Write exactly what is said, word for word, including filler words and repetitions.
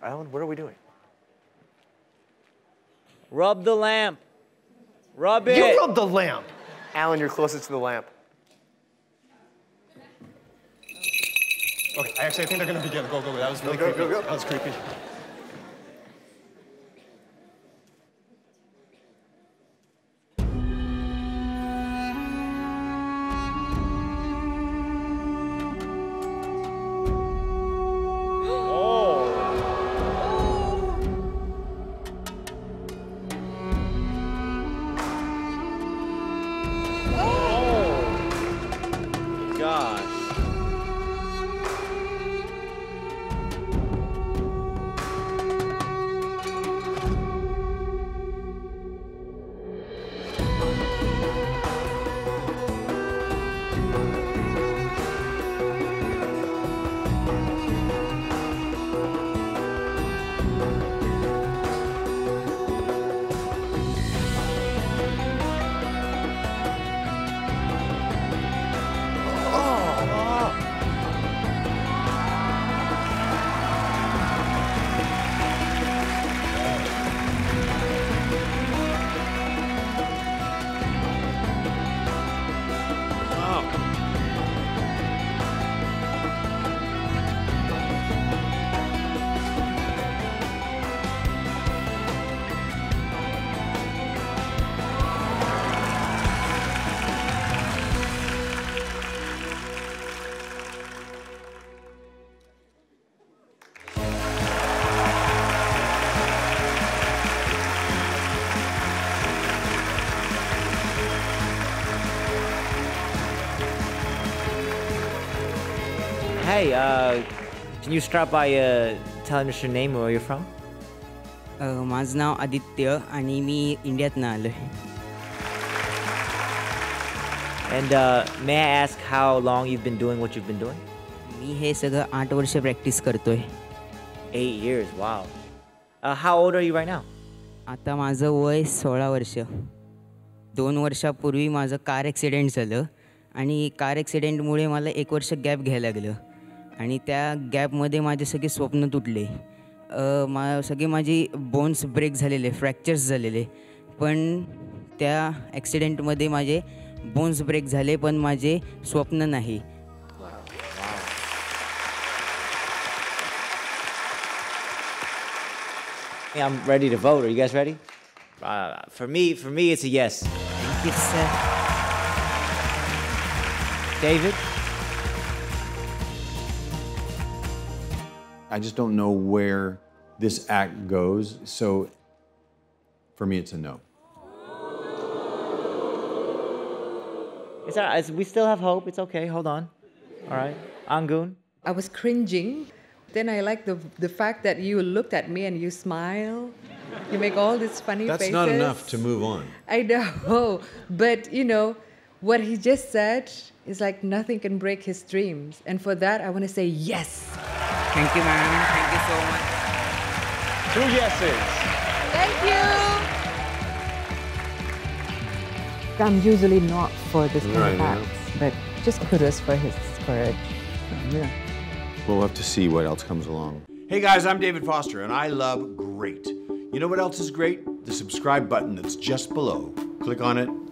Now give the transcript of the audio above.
Alan, what are we doing? Rub the lamp. Rub it. You rub the lamp. Alan, you're closest to the lamp. Okay, actually, I think they're gonna begin. Go, go, go. That was really go, creepy. Go, go, go. That was creepy. Hey, uh, can you start by uh, telling us your name and where you're from? Uh, माझं नाव आदित्य आणि मी इंडियातनं आलोय. And uh, may I ask how long you've been doing what you've been doing? मी हे सगळं आठ वर्ष practice करतोय. Eight years, wow. Uh, how old are you right now? आता माझं वय सोळा वर्ष. दोन वर्षापूर्वी माझं कार ॲक्सिडेंट झालं आणि कार ॲक्सिडेंटमुळे मला एक वर्ष गॅप घ्यायला लागलं आणि त्या गॅपमध्ये माझे सगळे स्वप्न तुटले. मा सगळे माझी बोन्स ब्रेक झालेले, फ्रॅक्चर्स झालेले, पण त्या ॲक्सिडेंटमध्ये माझे बोन्स ब्रेक झाले पण माझे स्वप्न नाही. I'm ready to vote. Are you guys ready? Uh, for me, for me, it's a yes. Thank you, sir. David? I just don't know where this act goes, so for me, it's a no. It's all right. We still have hope. It's okay. Hold on. All right. Angun? I was cringing. Then I like the the fact that you looked at me and you smile. You make all these funny That's faces. not enough to move on. I know, but you know, what he just said is like nothing can break his dreams. And for that, I want to say yes. Thank you, ma'am. Thank you so much. Two yeses. Thank you. I'm usually not for this kind Right, of yeah. acts, but just kudos for his courage. Yeah. We'll have to see what else comes along. Hey guys, I'm David Foster, and I love great. You know what else is great? The subscribe button that's just below. Click on it